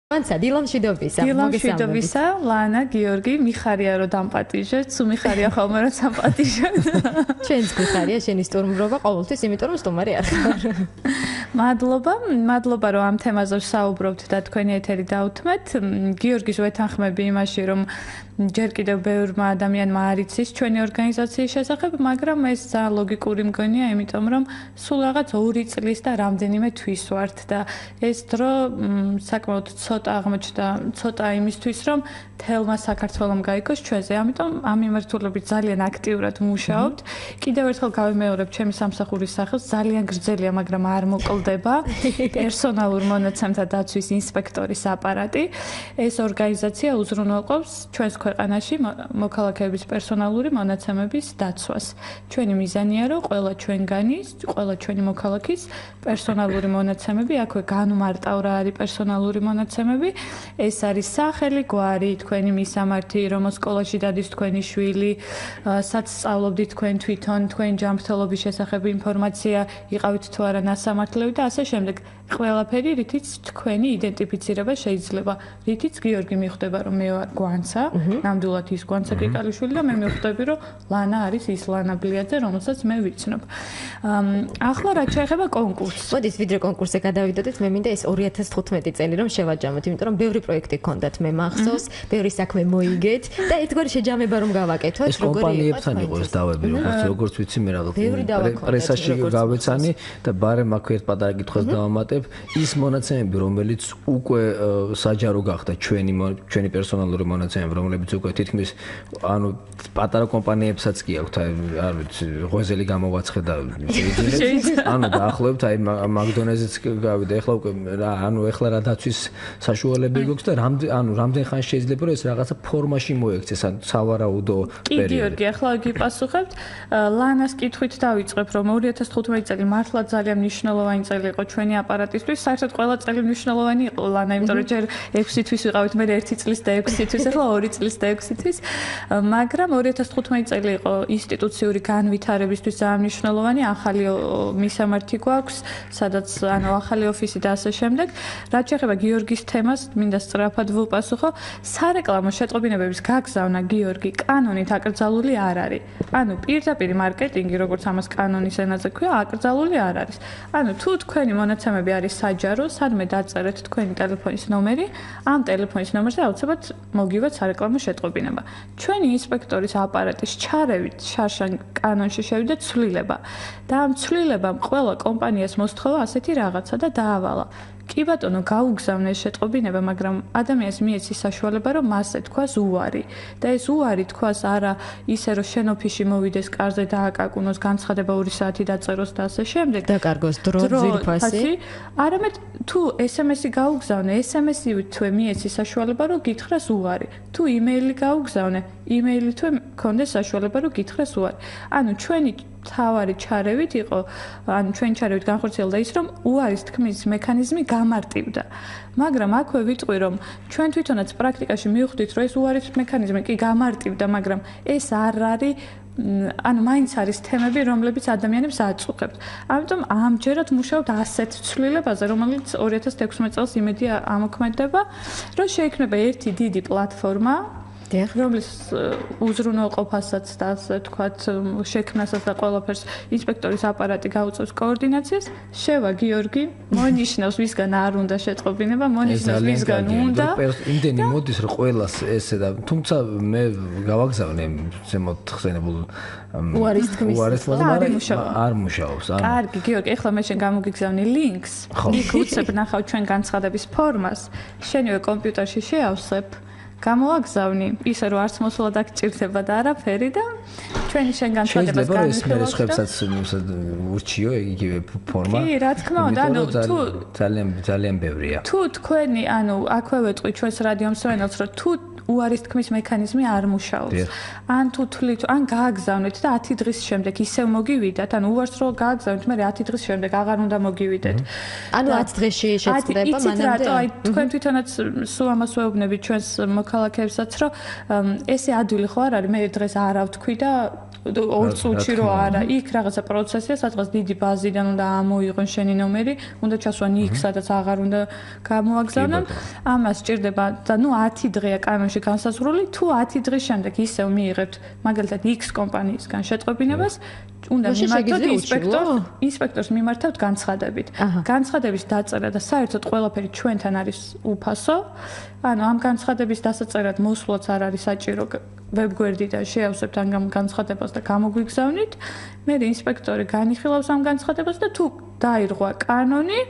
ანცა დილამშვიდობისა. დილამშვიდობისა, ლანა, გიორგი, მიხარია რომ დამპატიჟეთ, სულ მიხარია ხოლმე რომ სამპატიჟეთ. ჩვენც მიხარია შენი სტუმრობა ყოველთვის, იმიტომ რომ სტუმარი არ ხარ. მადლობა რომ ამ თემაზე საუბრობთ და თქვენი ეთერი დაუთმეთ. გიორგის ვეთანხმები იმაში რომ ჯერ კიდევ ბევრმა ადამიანმა არ იცის ჩვენი ორგანიზაციის შესახებ, მაგრამ ეს ძალიან ლოგიკური მგონია, იმიტომ რომ სულ რაღაც 2 წლის და რამდენიმე თვის ვართ და ეს დრო საკმაოდ ცოტა აღმოჩნდა, ცოტა იმისთვის, რომ თელმა საქართველომ გაიგოს ჩვენზე. ამიტომ ამ მიმართულებით ძალიან აქტიურად მუშაობთ. კიდევ ერთხელ გავიმეორებ ჩემი სამსახურის სახელს, ძალიან გრძელია, მაგრამ არ მოკლდება. პერსონალურ მონაცემთა დაცვის ინსპექტორის აპარატი. ეს ორგანიზაცია უზრუნველყოფს ჩვენს ქვეყანაში მოქალაქეების პერსონალური მონაცემების დაცვას. ჩვენი მიზანია, რომ ყველა ჩვენგანის, ყველა ჩვენი მოქალაქის პერსონალური მონაცემები, აქვე განმარტავ რა არის პერსონალური მონაცემები. ეს არის სახელი, გვარი, თქვენი მისამართი, რომელ სკოლაში დადის თქვენი შვილი, სადაც სწავლობდით თქვენ თვითონ, თქვენი ჯანმრთელობის შესახებ ინფორმაცია, იყავით თუ არა ნასამართლელი და ასე შემდეგ. ყველაფერი, რითიც თქვენი იდენტიფიცირება შეიძლება. რითიც გიორგი მიხვდება, რომ მე ვარ გვანცა, ნამდვილად ის გვანცა კიკალიშვილი და მე მივხვდები, რომ ლანა არის ის ლანა ბლიაძე, რომელსაც მე ვიცნობ. ახლა რაც შეეხება კონკურსს. მოდით ვიდრე კონკურსზე გადავიდოდეთ, მე მინდა ეს 2015 წელი რომ შევაჯამოთ, იმიტომ რომ ბევრი პროექტი გქონდათ მე მახსოვს, ბევრი საქმე მოიგეთ და ერთგვარი შეჯამება რომ გავაკეთოთ, ეს კომპანიებთან იყო ეს დავები, როგორც ვიცი მე რა პრესაში გავეცანი და ბარემ აქ ერთ პატარა კითხვას დავამატებ. ის მონაცემები, რომელიც უკვე საჯარო გახდა ჩვენი პერსონალური მონაცემები, რომლებიც უკვე თითქმის ანუ პატარა კომპანიებსაც კი აქვთ, არ ვიცი, ღოზელი გამოვაცხე და ანუ დაახლოებით აი მაკდონალდსიც გავიდა, ეხლა უკვე რა, ანუ ეხლა რა დაცვის საშუალებები გვაქვს და რამდენ ხანს შეიძლება რომ ეს რაღაცა ფორმაში მოექცეს, ან სავარაუდო პერიოდი. კი, გიორგი, ახლა გიპასუხებთ. ლანას კითხვით დავიწყებ, რომ 2015 წელი მართლა ძალიან მნიშვნელოვანი წელი იყო ჩვენი აპარატისთვის, საერთოდ ყველა წელი მნიშვნელოვანი იყო ლანა, იმიტომ რომ ჯერ 6 თვის ვიყავით, მე 1 წლის და 6 თვის, ახლა 2 წლის და 6 თვის. მაგრამ 2015 წელი იყო ინსტიტუციური განვითარებისთვის ძალიან მნიშვნელოვანი, ახალი მისამართი გვაქვს, სადაც ანუ ახალი ოფისი და ასე შემდეგ. რაც შეეხება გიორგის თემას, მინდა სწრაფად ვუპასუხო. სარეკლამო შეტყობინებების გაგზავნა გიორგი კანონით აკრძალული არ არის. ანუ პირდაპირ მარკეტინგი, როგორც ამას კანონის ენაზე ქვია, აკრძალული არ არის. ანუ თუ თქვენი მონაცემები არის საჯარო, სადმე დაწერეთ თქვენი ტელეფონის ნომერი, ამ ტელეფონის ნომერზე აუცილებლად მოგივათ სარეკლამო შეტყობინება. ჩვენი ინსპექტორის აპარატის ჩარევით შარშან კანონში შევიდა ცვლილება და ამ ცვლილებამ ყველა კომპანიას მოსთხოვა ასეთი რაღაცა და დაავალა. კი ბატონო, გაუგზავნე შეტყობინება, მაგრამ ადამიანს მიეცი საშუალება, რომ მასზე თქვას უარი. და ეს უარი თქვას არა ისე, რომ შენ ოფისში მოვიდეს, კარზე დააკაკუნოს, განცხადება 2 საათი დაწეროს და ასე შემდეგ. დაკარგოს დრო ძირფასი. არამედ თუ SMS-ი გაუგზავნე, SMS-ივით თუ მიეცი საშუალება, რომ გითხრას უარი. თუ იმეილი გაუგზავნე, იმეილით თუ მქონდეს საშუალება, რომ გითხრას უარი. ანუ ჩვენი თავარი ჩარევით იყო, ანუ ჩვენ ჩარევით განხორციელდა ის, რომ უარის თქმის მექანიზმი გამარტივდა. მაგრამ აქვე ვიტყვი, რომ ჩვენ თვითონაც პრაქტიკაში მივხვდით, რომ ეს უარის მექანიზმი კი გამარტივდა, მაგრამ ეს არ არის ანუ მაინც არის თემები, რომლებიც ადამიანებს აწუხებთ. ამიტომ ამჯერად მუშაობთ ასეთ ცვლილებაზე, რომელიც 2016 წელს იმედი ამოქმედება, რომ შეიქმნება ერთი დიდი პლატფორმა, რომლის უზრუნველყოფასაც და ასე თქვათ შექმნასაც და ყველაფერს ინსპექტორის აპარატი გაუწევს კოორდინაციას, შევა გიორგი, მონიშნავს ვისგან არ უნდა შეტყობინება, მონიშნავს ვისგან უნდა. იმდენი მოდის რომ ყველას ესე და თუმცა მე გავაგზავნე ზემოთ ხსენებულ უარის თქმის არ მუშაობს. კარგი, გიორგი, ეხლა მე შენ გამოგიგზავნე ლინკს, იქ უცებ ნახავ ჩვენ განცხადების ფორმას, შენივე კომპიუტერში შეავსებ. გამოვაგზავნი, ისე რომ არც მოსვლა დაგჭირდება და არაფერი და ჩვენი შენ განცხადებას განვიხილავთ. შეიძლება ეს ხებსაც ურჩიო იგივე ფორმა. კი, რა თქმა უნდა, ანუ თუ ძალიან ბევრია. თუ თქვენი, ანუ აქვე ვეტყვი ჩვენს რადიომსმენელს, რომ თუ უარის თქმის მექანიზმი არ მუშაობს. ან თუ თვლით, ან გააგზავნეთ და 10 დღის შემდეგ ისევ მოგივიდათ, ანუ უარს რო გააგზავნეთ, მე 10 დღის შემდეგ აღარ უნდა მოგივიდეთ. ანუ 10 დღეში შეწყდება მანამდე. აი თქვენ თვითონაც სულ ამას ვეუბნებით ჩვენს მოქალაქეებსაც, რომ ესე ადვილი ხო არ არის, მე დღეს არ ავთქვი და 2 წუთში რო არა, იქ რაღაცა პროცესია, სადღაც დიდი ბაზიდან უნდა ამოიღონ შენი ნომერი, უნდა ჩასვან იქ, სადაც აღარ უნდა გამოაგზავნონ. ამას სჭირდება და 10 დღეა კანონში განსაზღვრული, თუ 10 დღის შემდეგ ისევ მიიღებთ მაგალითად X კომპანიისგან შეტყობინებას, უნდა მიმართოთ ინსპექტორს მიმართავთ განცხადებით. განცხადების დაწერა და საერთოდ ყველაფერი ჩვენთან არის უფასო. ანუ ამ განცხადების დასაწერად მოსვლაც არ არის საჭირო ვებგვერდიდან შეავსებთ ამ განცხადებას და გამოგვიგზავნით. მე ინსპექტორი განიხილავს ამ განცხადებას და თუ დაირღვა კანონი,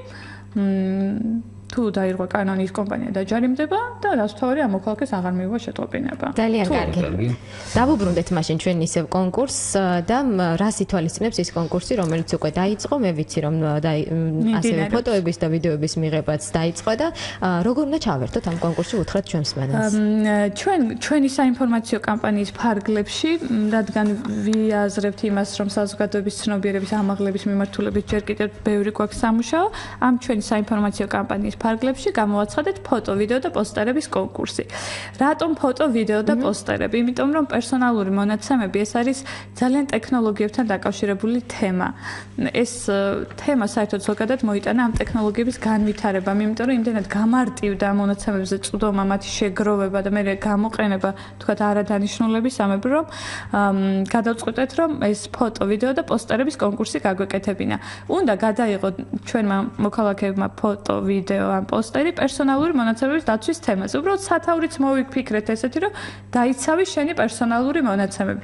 ის კომპანია დაჯარიმდება და რასთავარი ამ მოქალაქეს აღარ მიიღო შეტყობინება. ძალიან კარგი. დავუბრუნდეთ მაშინ ჩვენ ისევ კონკურსს და რას ითვალისწინებს ის კონკურსი, რომელიც უკვე დაიწყო, მე ვიცი რომ ასევე ფოტოების და ვიდეოების მიღებაც დაიწყო და როგორ უნდა ჩავერთოთ ამ კონკურსში უთხრათ ჩვენს მენას. ჩვენი საინფორმაციო კამპანიის ფარგლებში, რადგან ვიაზრებთ იმას, რომ საზოგადოების ცნობიერების ამაღლების მიმართულებით ჯერ კიდევ ბევრი გვაქვს სამუშაო, ამ ჩვენი საინფორმაციო კამპანიის ფარგლებში გამოვაცხადეთ ფოტო, ვიდეო და პოსტერების კონკურსი. რატომ ფოტო, ვიდეო და პოსტერები? იმიტომ რომ პერსონალური მონაცემები ეს არის ძალიან ტექნოლოგიებთან დაკავშირებული თემა. ეს თემა საერთოდ ზოგადად მოიტანა ამ ტექნოლოგიების განვითარებამ, იმიტომ რომ იმდენად გამარტივდა მონაცემებზე წვდომა, მათი შეგროვება და მე გამოყენება, თქვათ არადანიშნულების ამები, რომ გადავწყვიტეთ, რომ ეს ფოტო, ვიდეო და პოსტერების კონკურსი გაგვეკეთებინა. უნდა გადაიღოთ ჩვენმა მოქალაქეებმა ფოტო, ვიდეო ან პოსტერი პერსონალური მონაცემების დაცვის თემაზე. უბრალოდ სათაურიც მოვიფიქრეთ ესეთი, რომ დაიცავი შენი პერსონალური მონაცემები.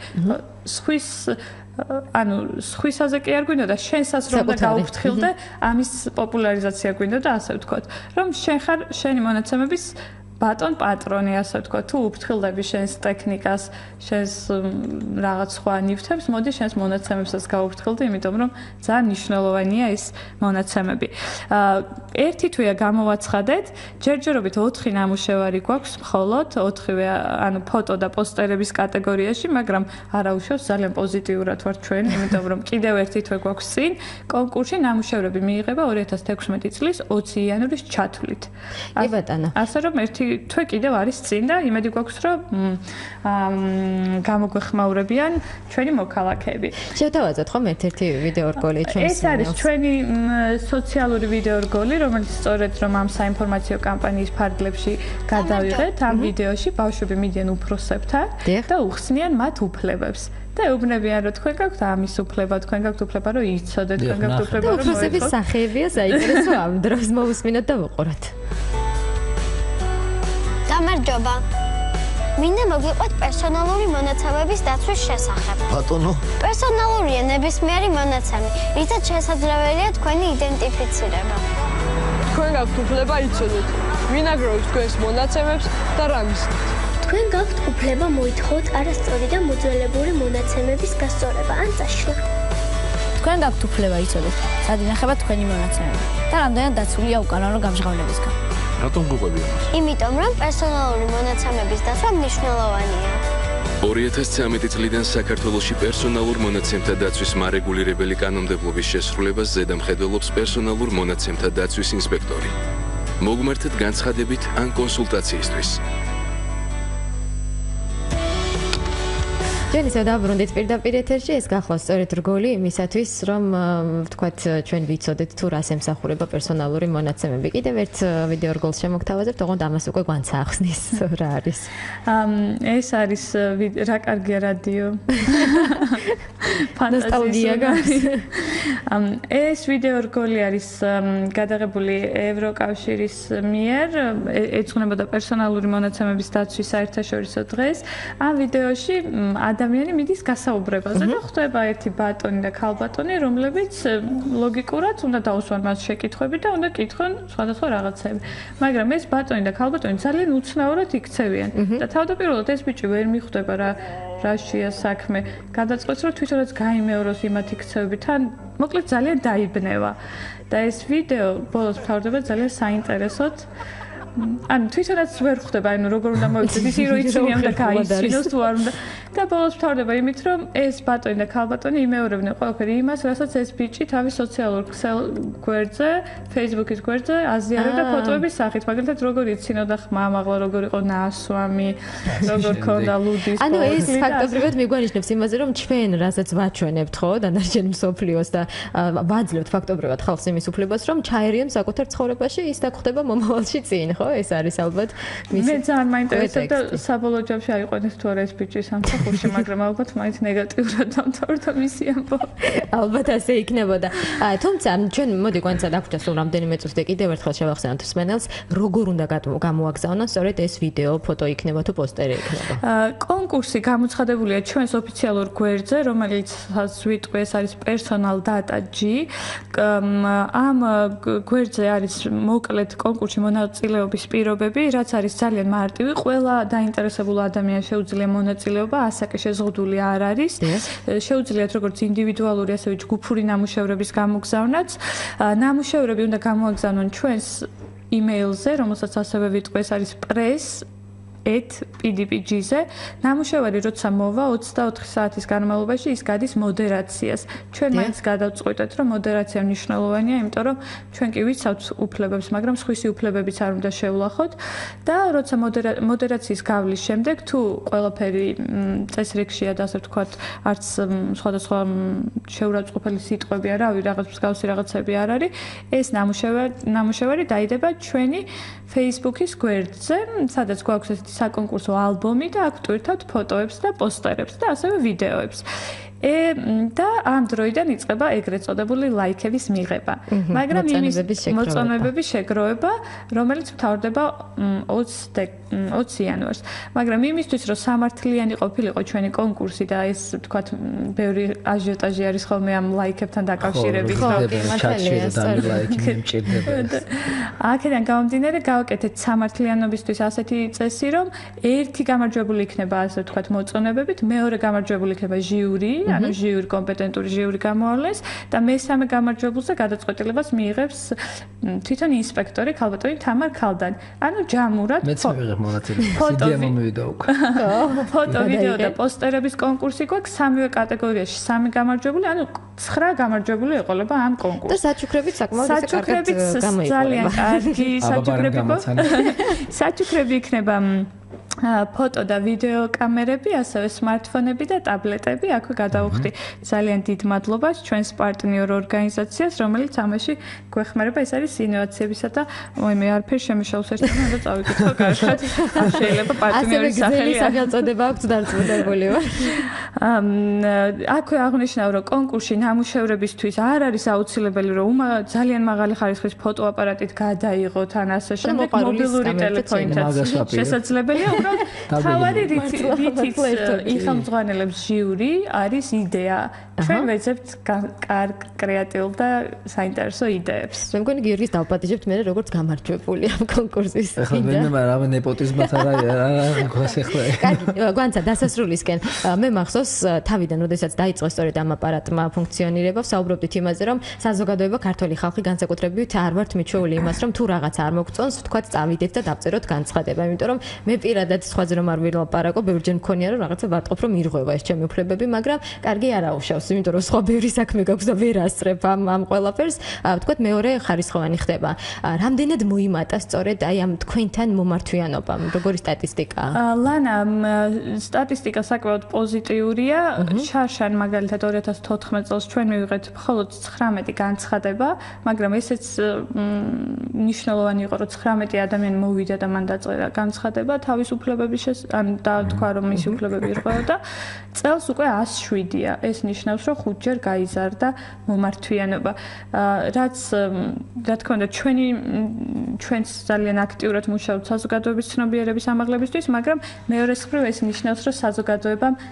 სხვისაზე კი არ გვინდა და შენსაც რომ და გაუფრთხილდე, ამის პოპულარიზაცია გვინდა და ასე ვთქვათ, რომ შენ ხარ შენი მონაცემების ბატონ პატრონი, ასე ვთქვათ, თუ უფრთხილდები შენს ტექნიკას, შენს რაღაც სხვა ნივთებს, მოდი შენს მონაცემებსაც გაუფრთხილდე, იმიტომ რომ ძალიან მნიშვნელოვანია ეს მონაცემები. ერთი თვეა გამოვაცხადეთ, ჯერჯერობით 4 ნამუშევარი გვაქვს მხოლოდ 4-ვე, ანუ ფოტო და პოსტერების კატეგორიაში, მაგრამ არაუშავს ძალიან პოზიტიურად ვართ ჩვენ, იმიტომ რომ კიდევ ერთი თვე გვაქვს წინ, კონკურსში ნამუშევრები მიიღება 2016 წლის 20 იანვრის ჩათვლით. კი ბატონო. ასე რომ ერთი თვე კიდევ არის წინ და იმედი გვაქვს, რომ გამოგვეხმაურებიან ჩვენი მოქალაქეები. შევთავაზოთ ხომ ერთ-ერთი ვიდეო რგოლი ჩვენს. ეს არის ჩვენი სოციალური ვიდეო რგოლი, რომელიც სწორედ რომ ამ საინფორმაციო კამპანიის ფარგლებში გადავიღეთ, ამ ვიდეოში ბავშვები მიდიან უფროსებთან და უხსნიან მათ უფლებებს. და ეუბნებიან, რომ თქვენ გაქვთ ამის უფლება, თქვენ გაქვთ უფლება, რომ იცოდეთ, თქვენ გაქვთ უფლება, რომ უფროსების სახეებია საინტერესო ამ დროს მოვუსმინოთ და ვუყუროთ. გამარჯობა. მინდა მოგიყვეთ პერსონალური მონაცემების დაცვის შესახებ. ბატონო, პერსონალურია ნებისმიერი მონაცემი, რითაც შესაძლებელია თქვენი იდენტიფიცირება. თქვენ გაქვთ უფლება იცოდეთ, ვინ აგროვებს თქვენს მონაცემებს და რა მისდით. თქვენ გაქვთ უფლება მოითხოვოთ არასწორი და მოძველებული მონაცემების გასწორება ან წაშლა. თქვენ გაქვთ უფლება იცოდეთ, სად ინახება თქვენი მონაცემები და რამდენად დაცულია უკანონო გამჟღავნებისგან. რატომ გუყვები ამას? იმიტომ რომ პერსონალური მონაცემების დაცვა მნიშვნელოვანია. 2013 წლიდან საქართველოში პერსონალურ მონაცემთა დაცვის მარეგულირებელი კანონმდებლობის შესრულებას ზედამხედველობს პერსონალურ მონაცემთა დაცვის ინსპექტორი. მოგმართეთ განცხადებით ან კონსულტაციისთვის. ჩვენ ისევ დავბრუნდით პირდაპირ ეთერში, ეს გახლავს სწორედ რგოლი იმისათვის, რომ ვთქვათ, ჩვენ ვიცოდეთ თუ რას ემსახურება პერსონალური მონაცემები. კიდევ ერთ ვიდეო რგოლს შემოგთავაზებთ, ოღონდ ამას უკვე გვანც ახსნის რა არის. ეს არის რა კარგია რადიო. ნოსტალგია გაქვს. ეს ვიდეო რგოლი არის გადაღებული ევროკავშირის მიერ, ეძღვნებოდა პერსონალური მონაცემების დაცვის საერთაშორისო დღეს. ამ ვიდეოში ადამიანი მიდის გასაუბრებაზე და ხვდება ერთი ბატონი და ქალბატონი, რომლებიც ლოგიკურად უნდა დაუსვან მას შეკითხვები და უნდა კითხონ სხვადასხვა რაღაცები. მაგრამ ეს ბატონი და ქალბატონი ძალიან უცნაურად იქცევიან და თავდაპირველად ეს ბიჭი ვერ მიხვდება რაშია საქმე. გადაწყვეტს, რომ თვითონაც გაიმეოროს იმათ იქცევები, თან მოკლედ ძალიან დაიბნევა. და ეს ვიდეო ბოლოს მთავრდება ძალიან საინტერესოდ. ანუ თვითონაც ვერ ხვდება, ანუ როგორ უნდა მოიქცეს, ისე რომ იცინიამ და გაიცინოს თუ არ უნდა. და ბოლოს ვთავრდება იმით, რომ ეს ბატონი და ქალბატონი იმეორებდნენ ყველაფერი იმას, რასაც ეს ბიჭი თავის სოციალურ გვერდზე, Facebook-ის გვერდზე აზიარებდა ფოტოების სახით, მაგალითად როგორ იცინოდა ხმამაღლა, როგორ იყო ნასვამი, როგორ ქონდა ლუდის. ანუ ეს ფაქტობრივად მიგვანიშნებს იმაზე, რომ ჩვენ რასაც ვაჩვენებთ, ხო, დანარჩენ მსოფლიოს და ვაძლევთ ფაქტობრივად ხალხს იმის უფლებას, რომ ჩაერიონ საკუთარ ცხოვრებაში, ის დაგხვდება მომავალში წინ, ხო? ეს არის ალბათ მე ძალიან მაინტერესებდა საბოლოო ჯამში აიყვანეს თუ არა ეს ბიჭი სამსახურში, მაგრამ ალბათ მაინც ნეგატიურად დამთავრდა მისი ამბავი. ალბათ ასე იქნებოდა. თუმცა ჩვენ მოდი გვანცა დაგვრჩა სულ რამდენიმე წუთი კიდევ ერთხელ შევახსენოთ მსმენელს, როგორ უნდა გამოაგზავნონ სწორედ ეს ვიდეო, ფოტო იქნება თუ პოსტერი იქნება. კონკურსი გამოცხადებულია ჩვენს ოფიციალურ გვერდზე, რომელიც ვიტყვი ეს არის personal data G. ამ გვერდზე არის მოკლედ კონკურსში მონაწილეობის პირობები, რაც არის ძალიან მარტივი. ყველა დაინტერესებულ ადამიანს შეუძლია მონაწილეობა, ასაკი შეზღუდული არ არის. შეუძლიათ როგორც ინდივიდუალური, ასევე ჯგუფური ნამუშევრების გამოგზავნაც. ნამუშევრები უნდა გამოაგზავნონ ჩვენს იმეილზე, რომელსაც ასევე ვიტყვი, ეს არის press@pdpg-ზე. ნამუშევარი როცა მოვა 24 საათის განმავლობაში ის გადის მოდერაციას. ჩვენ მაინც გადავწყვიტეთ, რომ მოდერაცია მნიშვნელოვანია, იმიტომ რომ ჩვენ კი ვიცავთ უფლებებს, მაგრამ სხვისი უფლებებიც არ უნდა შევлахოთ და როცა მოდერაციის გავლის შემდეგ თუ ყველაფერი წესრიგშია და ასე ვთქვათ, არც სხვადასხვა შეურაცხყოფელი სიტყვები არა, რაღაც მსგავსი რაღაცები არ არის, ეს ნამუშევარი დაიდება ჩვენი Facebook-ის გვერდზე, სადაც გვაქვს ესეთი საკონკურსო ალბომი და აქ ვტვირთავთ ფოტოებს და პოსტერებს და ასევე ვიდეოებს. და ამ დროიდან იწყება ეგრეთ წოდებული ლაიქების მიღება. მაგრამ იმის მოწონებების შეგროვება, რომელიც მთავრდება 20 იანვარს. მაგრამ იმისთვის, რომ სამართლიანი ყოფილიყო ჩვენი კონკურსი და ეს ვთქვათ, ბევრი აჟიოტაჟი არის ხოლმე ამ ლაიქებთან დაკავშირებით, აქედან გამომდინარე გავაკეთეთ სამართლიანობისთვის ასეთი წესი, რომ ერთი გამარჯვებული იქნება, ასე ვთქვათ, მოწონებებით, მეორე გამარჯვებული იქნება ჟიური, ანუ ჟიური კომპეტენტური ჟიური გამოავლეს და მესამე გამარჯვებულზე გადაწყვეტილებას მიიღებს თვითონ ინსპექტორი ქალბატონი თამარ ქალდანი. ანუ ჯამურად ფოტო, ვიდეო და პოსტერების კონკურსი გვაქვს სამივე კატეგორიაში, 3 გამარჯვებული, ანუ 9 გამარჯვებული ეყოლება ამ კონკურსს. და საჩუქრებით საკმაოდ კარგად გამოიყურება. ძალიან კარგი საჩუქრები იქნება ფოტო და ვიდეო კამერები, ასევე smartphone-ები და ტაბლეტები. აქვე გადავუხდი ძალიან დიდ მადლობას ჩვენს პარტნიორ ორგანიზაციას, რომელიც ამაში გვეხმარება. ეს არის ინოვაციებისა და მე არაფერ შემიშალოს ერთად უნდა წავიკითხო კარგად. შეიძლება პარტნიორის სახელი სახელწოდება აქვს დარწმუნებული ვარ. აქვე აღნიშნავ, რომ კონკურსში ნამუშევრებისთვის არ არის აუცილებელი, რომ ძალიან მაღალი ხარისხის ფოტოაპარატით გადაიღოთ ან ასე შემდეგ, მობილური ტელეფონითაც შესაძლებელია. თავარი რითიც იხელმძღვანელებს ჟიური არის იდეა. ჩვენ ვეძებთ კარგ, კრეატიულ და საინტერესო იდეებს. მე მგონი გიორგის დავპატიჟებთ მე როგორც გამარჯვებული ამ კონკურსის. ეხლა მე რამე ნეპოტიზმად არა გქონს ეხლა. კარგი, გვანცა დასასრულისკენ მე მახსოვს თავიდან, როდესაც დაიწყო სწორედ ამ აპარატმა ფუნქციონირება, საუბრობდით იმაზე, რომ საზოგადოება ქართული ხალხი განსაკუთრებით არ ვართ მიჩვეული იმას, რომ თუ რაღაც არ მოგწონს, ვთქვათ, წავიდეთ და დავწეროთ განცხადება, იმიტომ რომ მე პირადად სხვაზე რომ არ ვილაპარაკო, ბევრჯერ მქონია რომ რაღაცა ვატყობ რომ ირღვევა ეს ჩემი უფლებები, მაგრამ კარგი არ აუშავს, იმიტომ რომ სხვა ბევრი საქმე გაქვს და ვერ ასწრებ ამ ყველაფერს, ვთქვათ, მეორე ხარისხოვანი ხდება. რამდენად მოიმატა სწორედ აი ამ თქვენთან მომართვიანობამ, როგორი სტატისტიკაა? ლანა, სტატისტიკა საკმაოდ პოზიტიურია. შარშან მაგალითად 2014 წელს ჩვენ მივიღეთ მხოლოდ 19 განცხადება, მაგრამ ესეც მნიშვნელოვანი იყო, რომ 19 ადამიანი მოვიდა და მან დაწერა განცხადება თავის უფლებების ან თქვა რომ მისი უფლებები ირღვეოდა. წელს უკვე 107-ია. ეს ნიშნავს, რომ 5-ჯერ გაიზარდა მომართვიანობა. რაც რა თქმა უნდა ჩვენს ძალიან აქტიურად მუშაობთ საზოგადოების ცნობიერების ამაღლებისთვის, მაგრამ მეორე მხრივ ეს ნიშნავს, რომ საზოგადოებამ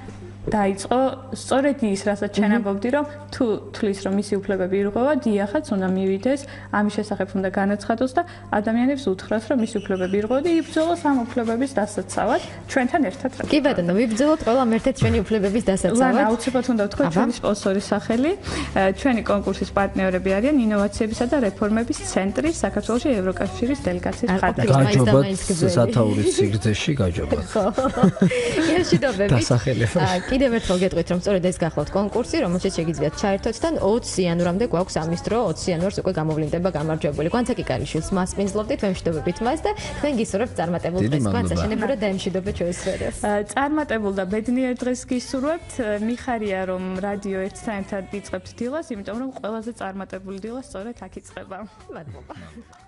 დაიწყო სწორედ ის, რასაც ჩენებობდი, რომ თუ თulis რომ მისი უფლებები ირღვევა, დიახაც უნდა მივიდეს, ამის შესახებ უნდა განაცხადოს და ადამიანებს უთხრას, რომ მისი უფლებები ირღვევა და იბრძოლოს ამ უფლებების დასაცავად ჩვენთან ერთად. კი ბატონო, ვიბრძოლოთ ყველამ ერთად ჩვენი უფლებების დასაცავად. ლანა, აუცილებლად უნდა ვთქვა ჩვენი სპონსორის სახელი. ჩვენი კონკურსის პარტნიორები არიან ინოვაციებისა და რეფორმების ცენტრი საქართველოში ევროკავშირის დელეგაციის მხატვარი. გაჯობათ სათაურის სიგრძეში გაჯობათ. ხო. ერთშიდობებით. დასახელება. კიდევ ერთხელ გეტყვით, რომ სწორედ ეს გახლავთ კონკურსი, რომელშიც შეგიძლიათ ჩაერთოთ და 20 იანვრამდე გვაქვს ამის დრო, 20 იანვარს უკვე გამოვლინდება გამარჯვებული. კვანცა კიკალიშვილს მასპინძლობდით, ვემშვიდობებით მას და თქვენ გისურვებთ წარმატებულ დღეს. კვანცა შენებურად დაემშვიდობეთ ჩვენს სფეროს. წარმატებულ და ბედნიერ დღეს გისურვებთ. მიხარია რომ რადიო ერთთან ერთად იწყებთ დილას, იმიტომ რომ ყველაზე წარმატებული დილა სწორედ აქ იწყება. მადლობა.